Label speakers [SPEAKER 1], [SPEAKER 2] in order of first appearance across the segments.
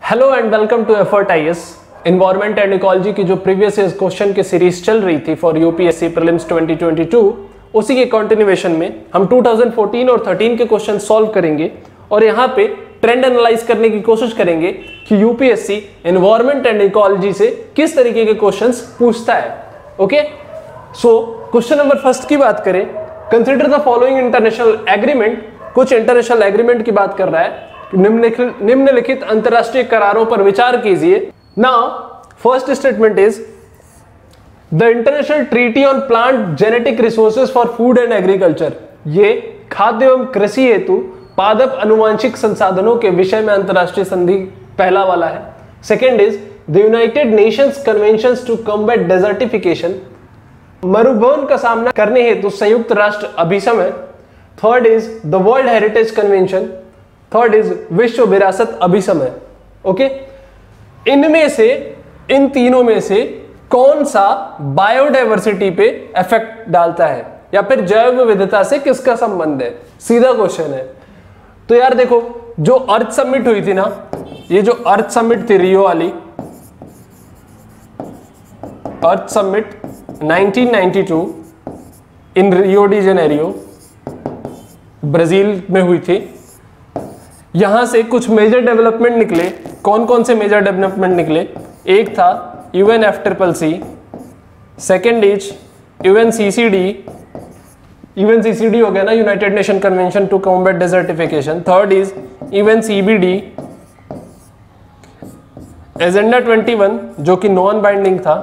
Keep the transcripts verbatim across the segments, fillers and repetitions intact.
[SPEAKER 1] Hello and welcome to effort IAS. Environment and ecology की जो previous year question की series चल रही थी for UPSC prelims twenty twenty two, उसी के कंटिन्यूएशन में हम टू थाउजेंड फोर्टीन और थर्टीन के क्वेश्चन सॉल्व करेंगे और यहाँ पे ट्रेंड एनालाइज करने की कोशिश करेंगे कि यूपीएससी एनवायरमेंट एंड इकोलॉजी से किस तरीके के क्वेश्चंस पूछता है। Okay, so question number first की बात करें, consider the following international agreement. कुछ इंटरनेशनल एग्रीमेंट की बात कर रहा है, निम्नलिखित निम्नलिखित अंतरराष्ट्रीय करारों पर विचार कीजिए। Now first statement is the international treaty on plant genetic resources for food and agriculture. ये खाद्य एवं कृषि हेतु पादप अनुवांशिक संसाधनों के विषय में अंतरराष्ट्रीय संधि पहला वाला है। Second is the United Nations conventions to combat desertification. मरुभवन का सामना करने हेतु संयुक्त राष्ट्र अभिसम है। Third is the world heritage convention. Third is विश्व विरासत अभिसम है। ओके, इनमें से इन तीनों में से कौन सा बायोडायवर्सिटी पे इफेक्ट डालता है या फिर जैव विविधता से किसका संबंध है? सीधा क्वेश्चन है। तो यार देखो, जो अर्थ समिट हुई थी ना, ये जो अर्थ समिट थी रियो वाली, earth summit nineteen ninety two in Rio de Janeiro Brazil में हुई थी। यहां से कुछ मेजर डेवलपमेंट निकले। कौन कौन से मेजर डेवलपमेंट निकले? एक था UN F triple C, second is UN CCD, UN CCD हो गया ना, United Nation convention to combat desertification. Third is UN CBD, agenda twenty one जो कि नॉन बाइंडिंग था,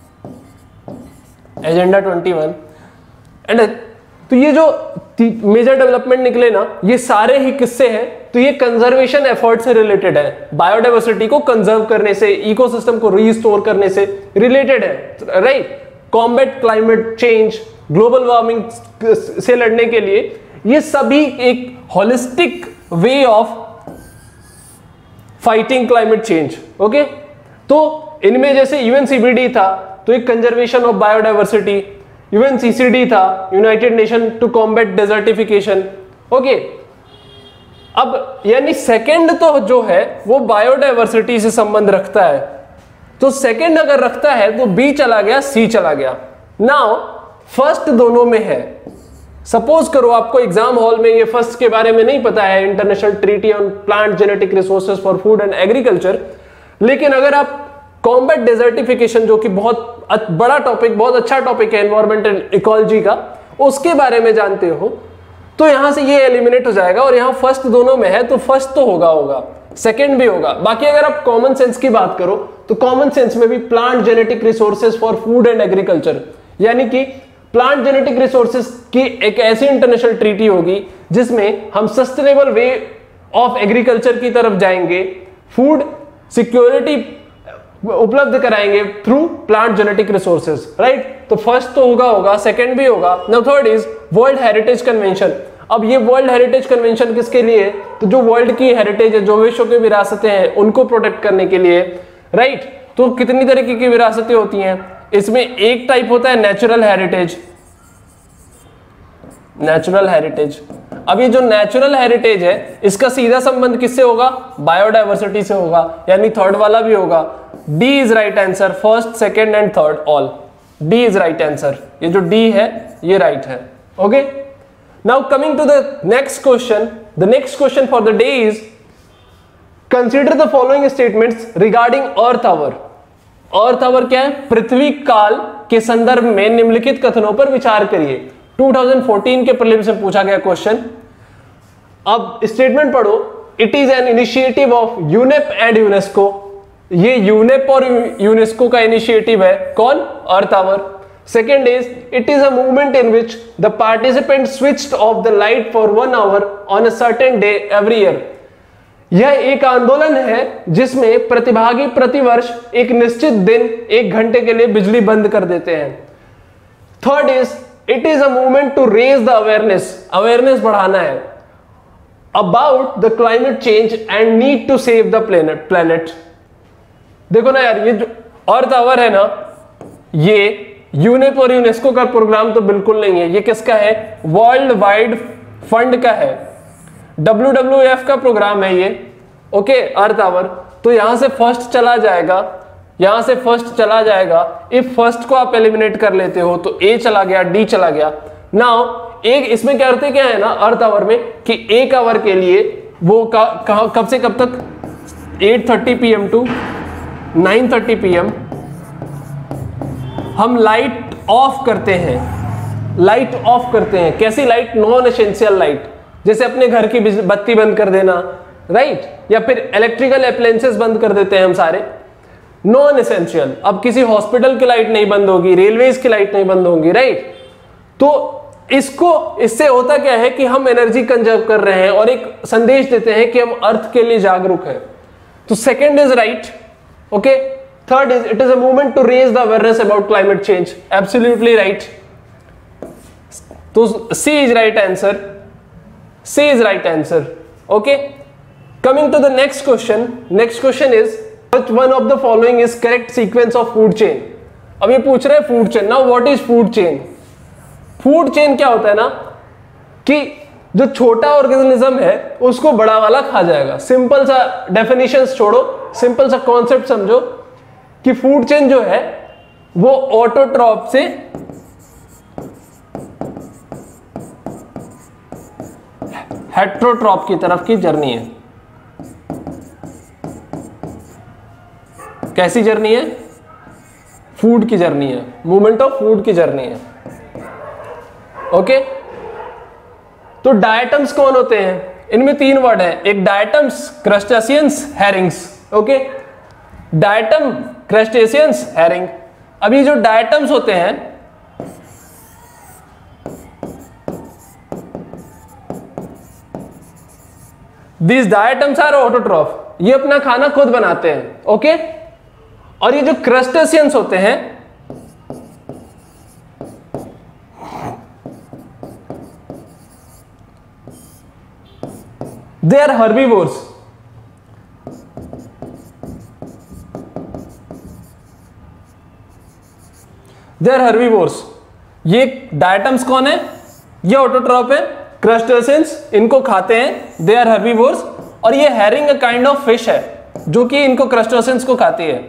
[SPEAKER 1] एजेंडा ट्वेंटी वन। एंड तो ये जो मेजर डेवलपमेंट निकले ना, ये सारे ही किससे हैं? तो ये कंजर्वेशन एफर्ट से रिलेटेड है, बायोडायवर्सिटी को कंजर्व करने से, इकोसिस्टम को रीस्टोर करने से रिलेटेड है, right. Combat climate change, global warming से लड़ने के लिए ये सभी एक holistic way of fighting climate change. Okay, तो इनमें जैसे यूएनसीबीडी था तो एक कंजर्वेशन ऑफ बायोडायवर्सिटी, यूएनसीसीडी था United Nation to combat desertification. Okay, अब यानी सेकंड तो जो है वो बायोडायवर्सिटी से संबंध रखता है, तो सेकंड अगर रखता है तो बी चला गया, सी चला गया। नाउ फर्स्ट दोनों में है। सपोज करो आपको एग्जाम हॉल में ये फर्स्ट के बारे में नहीं पता है, international treaty on plant genetic resources for food and agriculture, लेकिन अगर आप कॉम्बैट डेजर्टिफिकेशन जो कि बहुत बड़ा टॉपिक, बहुत अच्छा टॉपिक है एनवायरमेंट एंड इकोलॉजी का, उसके बारे में जानते हो तो यहां से ये एलिमिनेट हो जाएगा और यहां फर्स्ट दोनों में है तो फर्स्ट तो होगा होगा सेकंड भी होगा। बाकी अगर आप कॉमन सेंस की बात करो तो कॉमन सेंस में भी plant genetic resources for food and agriculture, यानी कि प्लांट जेनेटिक रिसोर्सेज की एक ऐसी इंटरनेशनल ट्रीटी होगी जिसमें हम सस्टेनेबल वे ऑफ एग्रीकल्चर की तरफ जाएंगे, फूड सिक्योरिटी उपलब्ध कराएंगे through plant genetic resources, right. तो फर्स्ट तो होगा होगा सेकंड भी होगा। Now third is world heritage convention. अब ये वर्ल्ड हेरिटेज कन्वेंशन किसके लिए? तो जो वर्ल्ड की हेरिटेज है, जो विश्व की विरासतें हैं, उनको प्रोटेक्ट करने के लिए, राइट। तो कितनी तरीके की विरासतें होती हैं इसमें? एक टाइप होता है नेचुरल हेरिटेज, नेचुरल हेरिटेज। अब ये जो नेचुरल हेरिटेज है इसका सीधा संबंध किससे होगा? बायोडायवर्सिटी से होगा, यानी थर्ड वाला भी होगा। D is right answer, first second and third all. D is right answer, ये जो डी है ये राइट है। Okay, now coming to the next question. The next question for the day is consider the following statements regarding earth hour. Earth hour क्या है? पृथ्वी काल के संदर्भ में निम्नलिखित कथनों पर विचार करिए। टू थाउजेंड फोर्टीन के प्रीलिम्स में पूछा गया क्वेश्चन। अब स्टेटमेंट पढ़ो। It is an initiative of UNEP and UNESCO. ये यूनेप और यूनेस्को का इनिशिएटिव है। कौन? Earth hour. Second is it is a movement in which the participant switched off the light for one hour on a certain day every year. यह एक आंदोलन है जिसमें प्रतिभागी प्रतिवर्ष एक निश्चित दिन एक घंटे के लिए बिजली बंद कर देते हैं। Third is it is a movement to raise the awareness, awareness बढ़ाना है about the climate change and need to save the planet planet देखो ना यार, ये जो अर्थ आवर है ना, ये यूनेप और यूनेस्को का प्रोग्राम तो बिल्कुल नहीं है। ये किसका है? वर्ल्ड वाइड फंड का है, डब्ल्यू डब्ल्यू एफ का प्रोग्राम है ये, ओके, अर्थ आवर। तो यहां से फर्स्ट चला जाएगा, यहां से फर्स्ट चला जाएगा। इफ फर्स्ट को आप एलिमिनेट कर लेते हो तो ए चला गया, डी चला गया। नाउ एक इसमें क्या करते क्या है ना अर्थ आवर में कि एक आवर के लिए वो कब से कब तक eight thirty P M to nine thirty P M हम लाइट ऑफ करते हैं, लाइट ऑफ करते हैं। कैसी लाइट? नॉन एसेंशियल लाइट, जैसे अपने घर की बत्ती बंद कर देना, राइट, या फिर इलेक्ट्रिकल अप्लायंसेस बंद कर देते हैं हम सारे, नॉन एसेंशियल। अब किसी हॉस्पिटल की लाइट नहीं बंद होगी, रेलवेज की लाइट नहीं बंद होगी, राइट। तो इसको, इससे होता क्या है कि हम एनर्जी कंजर्व कर रहे हैं और एक संदेश देते हैं कि हम अर्थ के लिए जागरूक हैं। तो second is right, okay. Third is it is a movement to raise the awareness about climate change, absolutely right. तो C is right answer, C is right answer, okay. Coming to the next question, next question is which one of the following is correct sequence of food chain. अब ये पूछ रहे हैं food chain. Now what is food chain? Food chain क्या होता है ना कि जो छोटा ऑर्गेनिज्म है उसको बड़ा वाला खा जाएगा। सिंपल सा डेफिनेशंस छोड़ो, सिंपल सा कॉन्सेप्ट समझो कि फूड चेन जो है वो ऑटोट्रॉप से हेट्रोट्रॉप की तरफ की जर्नी है। कैसी जर्नी है? फूड की जर्नी है, मूवमेंट ऑफ फूड की जर्नी है, ओके। तो डायटम्स कौन होते हैं? इनमें तीन वर्ड है, एक diatoms, crustaceans, herrings, okay. Diatom, crustaceans, herring. अभी जो डायटम्स होते हैं These diatoms are autotroph, ये अपना खाना खुद बनाते हैं, ओके। और ये जो क्रस्टेशियंस होते हैं they are herbivores. They are herbivores. ये डायटम्स कौन है? ये ऑटोट्रॉप है, क्रस्टेशियंस इनको खाते हैं, दे आर हर्बीवोर्स। और ये herring a kind of fish है जो कि इनको क्रस्टेशियंस को खाती है।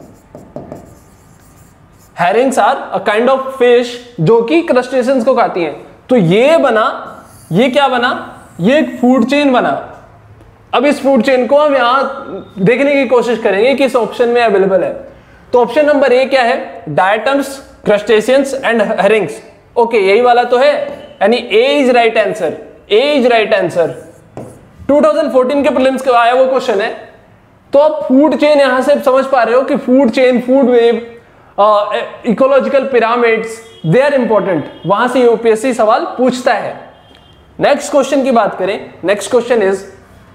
[SPEAKER 1] Herrings are a kind of fish जो कि क्रस्टेशियंस को खाती है। तो ये बना, ये क्या बना? ये एक फूड चेन बना। अब इस फूड चेन को हम यहां देखने की कोशिश करेंगे कि इस ऑप्शन में अवेलेबल है। तो ऑप्शन नंबर ए क्या है? Diatoms, crustaceans and herrings, okay, यही वाला तो है, यानी A is right answer, A is right answer. Two thousand fourteen के प्रीलिम्स का आया वो क्वेश्चन है। तो आप फूड चेन यहां से समझ पा रहे हो कि food chain, food web, ecological pyramids, they are important, वहां से यूपीएससी सवाल पूछता है। नेक्स्ट क्वेश्चन की बात करें, next question is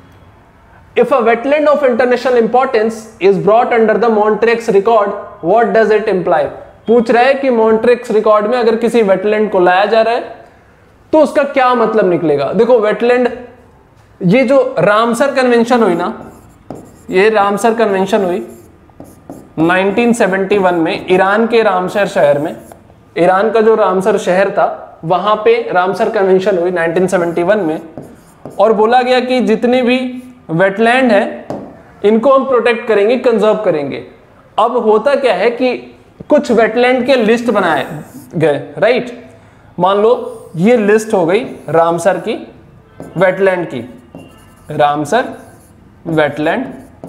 [SPEAKER 1] if a wetland of international importance is brought under the Montreux record, what does it imply? पूछ रहा है कि मॉन्ट्रेक्स रिकॉर्ड में अगर किसी वेटलैंड को लाया जा रहा है तो उसका क्या मतलब निकलेगा। देखो वेटलैंड, ये जो रामसर कन्वेंशन हुई ना, ये रामसर कन्वेंशन हुई नाइनटीन सेवेंटी वन में ईरान के रामसर शहर में। ईरान का जो रामसर शहर था वहां पे रामसर कन्वेंशन हुई नाइनटीन सेवेंटी वन में, और बोला गया कि जितने भी वेटलैंड है इनको हम प्रोटेक्ट करेंगे, कंजर्व करेंगे। अब होता क्या है कि कुछ वेटलैंड के लिस्ट बनाए गए, राइट। मान लो ये लिस्ट हो गई रामसर की वेटलैंड की, Ramsar wetland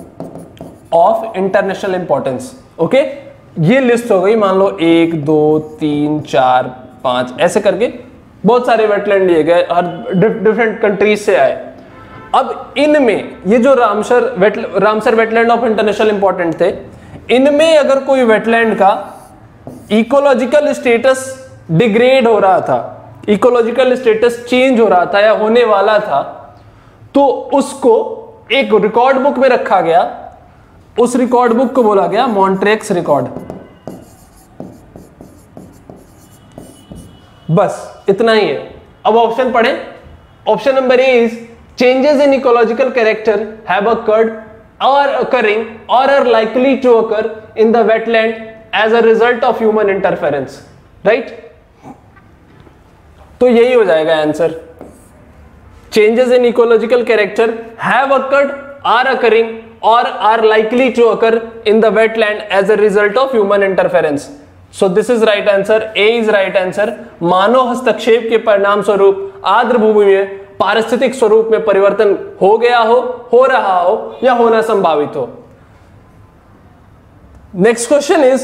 [SPEAKER 1] of international importance, okay. ये लिस्ट हो गई, मान लो एक दो तीन चार पांच ऐसे करके बहुत सारे वेटलैंड लिए गए, हर डिफरेंट कंट्रीज से आए। अब इनमें ये जो Ramsar wet Ramsar wetland of international important थे, इनमें अगर कोई वेटलैंड का इकोलॉजिकल स्टेटस डिग्रेड हो रहा था, इकोलॉजिकल स्टेटस चेंज हो रहा था या होने वाला था, तो उसको एक रिकॉर्ड बुक में रखा गया। उस रिकॉर्ड बुक को बोला गया मॉन्ट्रेक्स रिकॉर्ड। बस इतना ही है। अब ऑप्शन पढ़ें। Option number A is changes in ecological character have occurred or occurring or are likely to occur in the wetland as a result of human interference, right? तो यही हो जाएगा answer. Changes in ecological character have occurred are occurring or are likely to occur in the wetland as a result of human interference. So this is right answer. A is right answer. मानव हस्तक्षेप के परिणाम स्वरूप आर्द्र भूमि में पारिस्थितिक स्वरूप में परिवर्तन हो गया हो, हो रहा हो या होना संभावित हो. Next question is,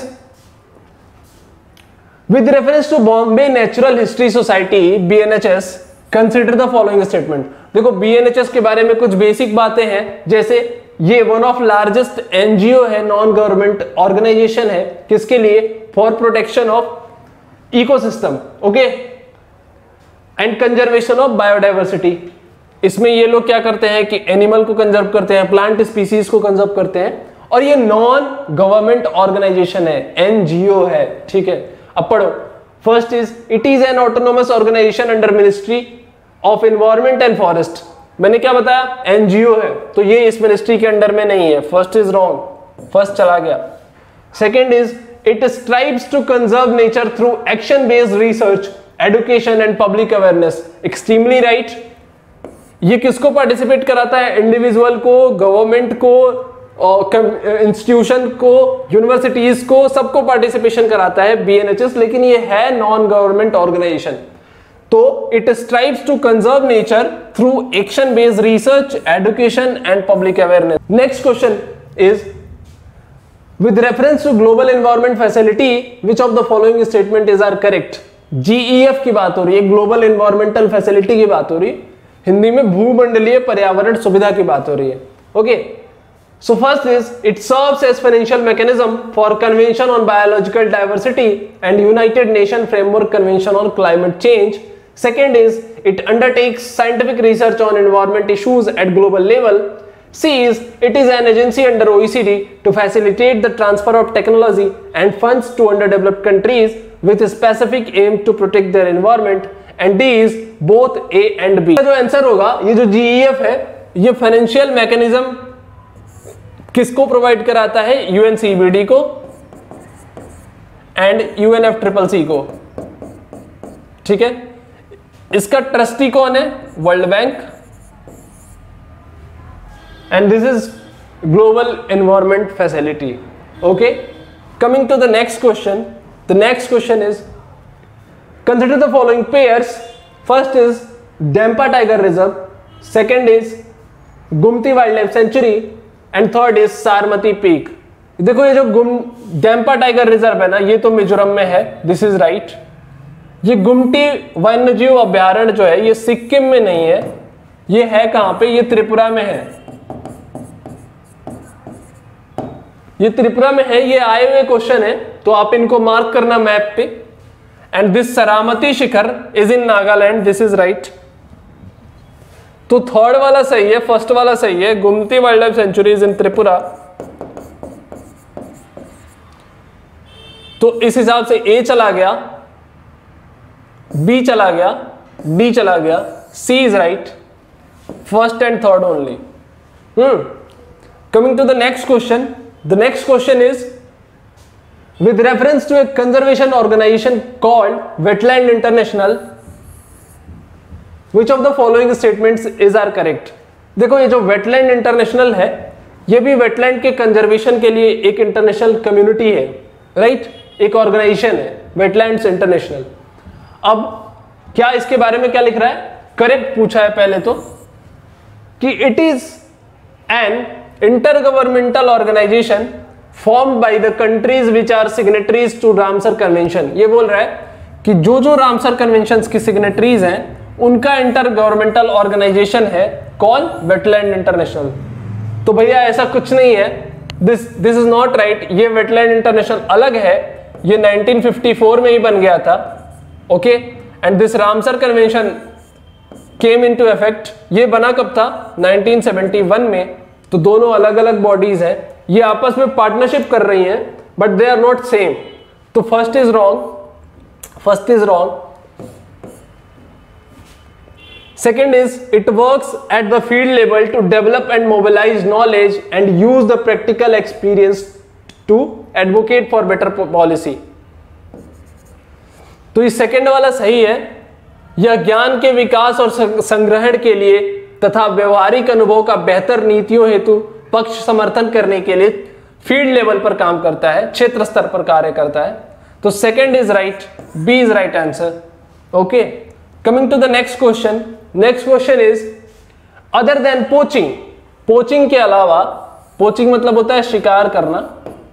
[SPEAKER 1] with reference to Bombay Natural History Society B N H S, consider the following statement. देखो B N H S के बारे में कुछ बेसिक बातें हैं, जैसे ये वन ऑफ लार्जेस्ट एनजीओ है, नॉन गवर्नमेंट ऑर्गेनाइजेशन है, किसके लिए? For protection of ecosystem, okay, and conservation of biodiversity. इसमें ये लोग क्या करते हैं कि एनिमल को कंजर्व करते हैं, प्लांट स्पीसीज को कंजर्व करते हैं, और ये नॉन गवर्नमेंट ऑर्गेनाइजेशन है, एनजीओ है, ठीक है. अब पढ़ो. First is, it is an autonomous organisation under ministry of environment and forest. मैंने क्या बताया? एनजीओ है, तो ये इस मिनिस्ट्री के अंडर में नहीं है. फर्स्ट इज रॉन्ग, फर्स्ट चला गया. Second is, it strives to conserve nature through action based research, education and public awareness. Extremely right. ये किसको पार्टिसिपेट कराता है? इंडिविजुअल को, गवर्नमेंट को, इंस्टीट्यूशन को, यूनिवर्सिटीज को, सबको पार्टिसिपेशन कराता है बीएनएचएस, लेकिन ये है नॉन गवर्नमेंट ऑर्गेनाइजेशन. तो it strives to conserve nature through action based research, education and public awareness. Next question is, with reference to global environment facility which of the following statement is are correct. G E F की बात हो रही है, global environmental facility की बात हो रही है, हिंदी में भूमंडलीय पर्यावरण सुविधा की बात हो रही है. Okay, so first is, it serves as financial mechanism for convention on biological diversity and United Nation framework convention on climate change. Second is, it undertakes scientific research on environment issues at global level. C is, it is an agency under O E C D to facilitate the transfer of technology and funds to underdeveloped countries with a specific aim to protect their environment. And D is both A and B. जो answer होगा, ये जो G E F है, ये financial mechanism किसको provide कराता है? U N C B D को and U N F C C C को, ठीक है. इसका ट्रस्टी कौन है? World Bank. And this is global environment facility. Okay, coming to the next question. The next question is, consider the following pairs. First is Dempa Tiger Reserve, second is Gumti Wildlife Sanctuary, and third is Sarmati Peak. देखो ये जो गुम डेम्पा tiger reserve है ना, ये तो मिजोरम में है, दिस इज राइट. ये गुमटी वन्यजीव अभ्यारण्य जो है, ये सिक्किम में नहीं है, ये है कहां पे? ये त्रिपुरा में है. ये त्रिपुरा में है, ये आए हुए क्वेश्चन है, तो आप इनको मार्क करना मैप पे. एंड दिस सरामती शिखर is in Nagaland, this is right. तो थर्ड वाला सही है, फर्स्ट वाला सही है. Gumti wild life sanctuary is in Tripura. तो इस हिसाब से ए चला गया, बी चला गया, डी चला गया, C is right. First and third only. Hmm coming to the next question. The next question is, with reference to a conservation organization called Wetland International, which of the following statements is are correct? देखो ये जो Wetland International है, ये भी wetland के conservation के लिए एक इंटरनेशनल कम्युनिटी है, राइट? एक ऑर्गेनाइजेशन है Wetlands International. अब क्या इसके बारे में क्या लिख रहा है? करेक्ट पूछा है पहले तो, कि it is an intergovernmental organization formed by the countries which are signatories to Ramsar convention. ये बोल रहा है कि जो जो रामसर कन्वेंशन की सिग्नेटरीज हैं, उनका इंटर गवर्नमेंटल ऑर्गेनाइजेशन है कौन? Wetland international. तो भैया ऐसा कुछ नहीं है, this this is not right. ये वेटलैंड इंटरनेशनल अलग है, ये नाइनटीन फिफ्टी फोर में ही बन गया था. Okay, and this Ramsar convention came into effect. ये बना कब था? नाइनटीन सेवेंटी वन में. तो दोनों अलग अलग बॉडीज हैं, ये आपस में पार्टनरशिप कर रही हैं, but they are not same. तो first is wrong, first is wrong. Second is, it works at the field level to develop and mobilise knowledge and use the practical experience to advocate for better policy. तो ये second वाला सही है. यह ज्ञान के विकास और संग्रहण के लिए तथा व्यवहारिक अनुभव का बेहतर नीतियों हेतु पक्ष समर्थन करने के लिए फील्ड लेवल पर काम करता है, क्षेत्र स्तर पर कार्य करता है। तो second is right, B is right answer. Okay, coming to the next question. Next question is other than poaching, poaching के अलावा, पोचिंग मतलब होता है शिकार करना,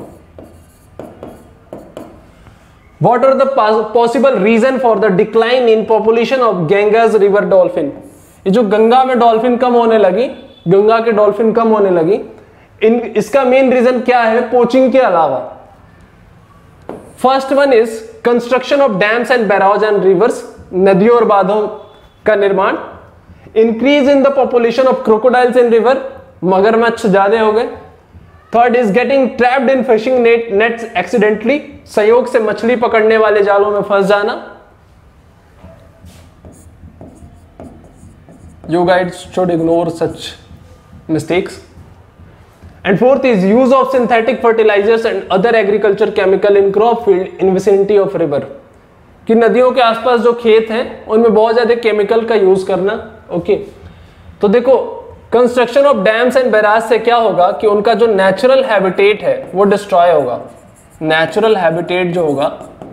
[SPEAKER 1] What are the possible reason for the decline in population of Ganges river dolphin? ये जो गंगा में डॉल्फिन कम होने लगी, गंगा के डॉल्फिन कम होने लगी, इन इसका मेन रीजन क्या है पोचिंग के अलावा? First one is construction of dams and barrage and rivers, नदियों और बांधों का निर्माण, increase in the population of crocodiles in river, मगरमच्छ ज्यादा हो गए। Third is getting trapped in fishing net nets accidentally, संयोग से मछली पकड़ने वाले जालों में फंस जाना। You guys should ignore such mistakes. And fourth is use of synthetic fertilizers and other agriculture chemical in crop field in vicinity of river, कि नदियों के आसपास जो खेत हैं उनमें बहुत ज्यादा केमिकल का यूज करना। ओके, तो देखो construction of dams and barrage से क्या होगा कि उनका जो नेचुरल हैबिटेट है वो डिस्ट्रॉय होगा, नेचुरल हैबिटेट जो होगा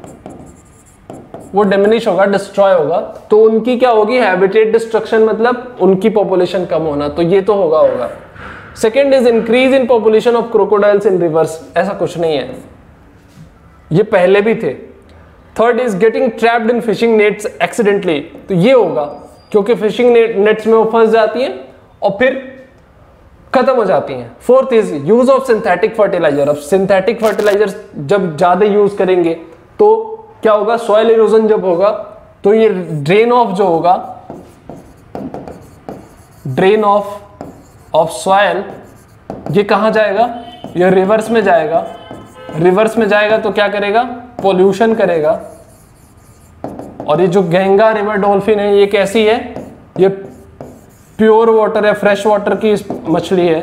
[SPEAKER 1] वो डिमिनिश होगा, डिस्ट्रॉय होगा। तो उनकी क्या होगी, हैबिटेट डिस्ट्रक्शन मतलब उनकी पॉपुलेशन कम होना, तो ये तो होगा होगा। Second is increase in population of crocodiles in rivers, ऐसा कुछ नहीं है, ये पहले भी थे। Third is getting trapped in fishing nets accidentally, तो ये होगा क्योंकि फिशिंग नेट्स में वो फंस जाती हैं और फिर खत्म हो जाती हैं। Fourth is use of synthetic fertiliser, अब सिंथेटिक फर्टिलाइजर जब ज्यादा यूज करेंगे तो क्या होगा, सॉइल इरोजन जब होगा तो ये ड्रेन ऑफ जो होगा, ड्रेन ऑफ ऑफ सॉइल, ये कहां जाएगा, ये रिवर्स में जाएगा। रिवर्स में जाएगा तो क्या करेगा, पोल्यूशन करेगा। और ये जो गंगा रिवर डॉल्फिन है ये कैसी है, ये प्योर वाटर है, फ्रेश वाटर की मछली है,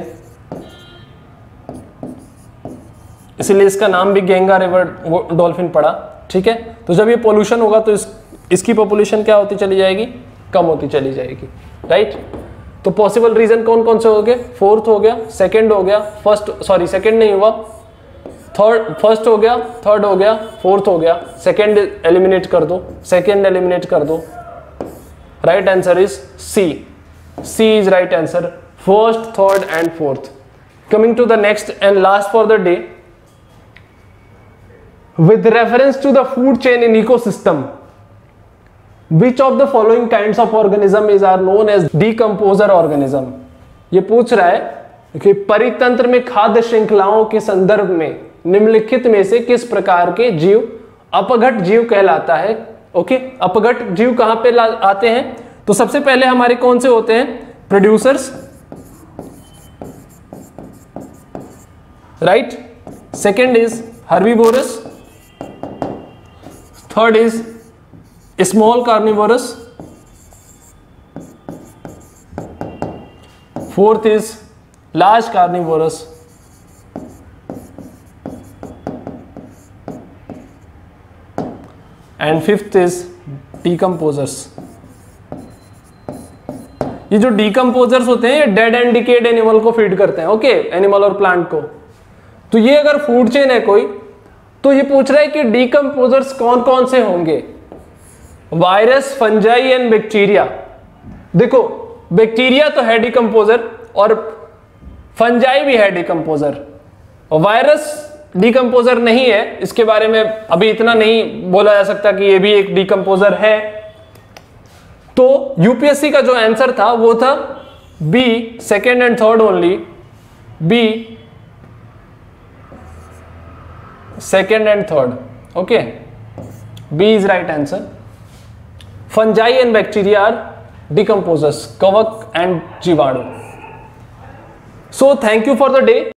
[SPEAKER 1] इसलिए इसका नाम भी गंगा रिवर डॉल्फिन पड़ा। ठीक है, तो जब ये पोल्यूशन होगा तो इस, इसकी पॉपुलेशन क्या होती चली जाएगी, कम होती चली जाएगी। राइट, तो पॉसिबल रीजन कौन कौन से हो गए, फोर्थ हो गया, सेकंड हो गया, फर्स्ट सॉरी सेकंड नहीं हुआ, थर्ड, फर्स्ट हो गया, थर्ड हो गया, फोर्थ हो गया, सेकंड एलिमिनेट कर दो, सेकंड एलिमिनेट कर दो। Right answer is C, C is right answer, first, third and fourth. Coming to the next and last for the day, with reference to the food chain in ecosystem, which of the following kinds of organism is are known as decomposer organism? ये पूछ रहा है कि परितंत्र में खाद्य श्रृंखलाओं के संदर्भ में निम्नलिखित में से किस प्रकार के जीव अपघट जीव कहलाता है। ओके, अपघट जीव कहां पे आते हैं, तो सबसे पहले हमारे कौन से होते हैं, producers, right, second is herbivorous, third is small carnivorous, fourth is large carnivorous, and fifth is decomposers. ये जो डीकम्पोजर्स होते हैं ये डेड एंड डिकेड एनिमल को फीड करते हैं। ओके, एनिमल और प्लांट को। तो ये अगर फूड चेन है कोई, तो ये पूछ रहा है कि डीकम्पोजर्स कौन कौन से होंगे, वायरस, फंजाई एंड बैक्टीरिया। देखो बैक्टीरिया तो है डीकम्पोजर और फंजाई भी है डीकम्पोजर, वायरस डीकम्पोजर नहीं है, इसके बारे में अभी इतना नहीं बोला जा सकता कि ये भी एक डीकम्पोजर है। तो यूपीएससी का जो आंसर था वो था B, second and third only, B second and third. Okay, B is right answer. Fungi and bacteria are decomposers, कवक एंड जीवाणु। So thank you for the day.